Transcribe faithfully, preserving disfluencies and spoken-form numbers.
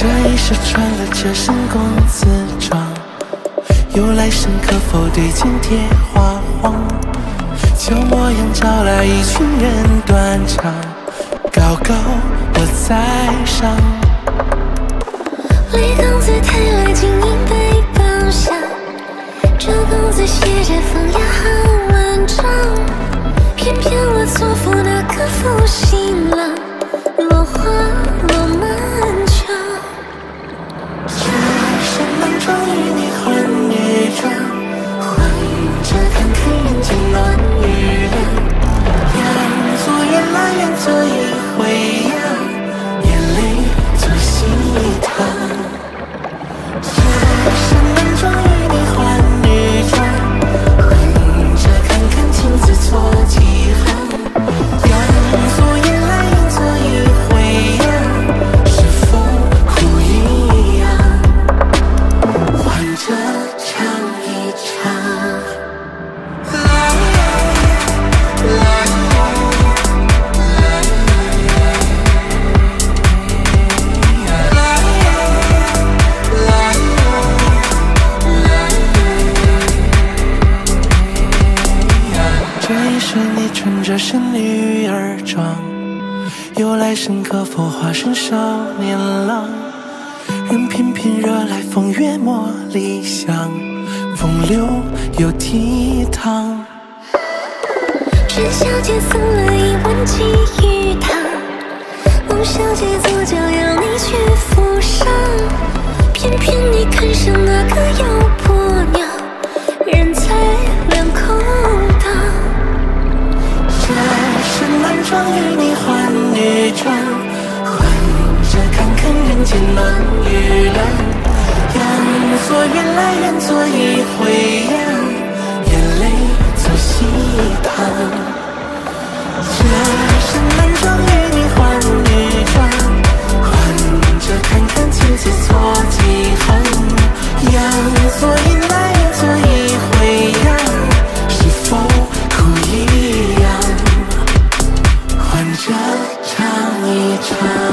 这一世穿了这身公子装，由来生可否对镜贴花黄？旧模样招来一群人断肠，高高我在上。 李公子抬来金银杯榜下，周公子写着风雅好文章，偏偏我错付那个负新郎，落花落满墙。 这身男装与你换女装，换着看看人间乱与凉。愿做缘来愿做一回呀，眼泪做心一趟。这身男装与你换女装，换着看看镜子错几行。愿做缘来愿做一回呀，是否哭一样？换着唱一唱。这一世你穿着身女儿装，由来生可否化身少年郎？任偏偏惹来风月茉莉香，风流又倜傥。 甄小姐送了一碗鲫鱼汤，孟小姐左脚要你去扶上，偏偏你看上那个妖婆娘，人财两空荡。 这身男装与你换女装，换着看看人间暖与凉。愿做缘来愿做一回呀，眼泪做心一趟。这身男装与你换女装，换着看看镜子错几行。愿做缘来愿做一回呀，是否哭一样？换着唱一唱。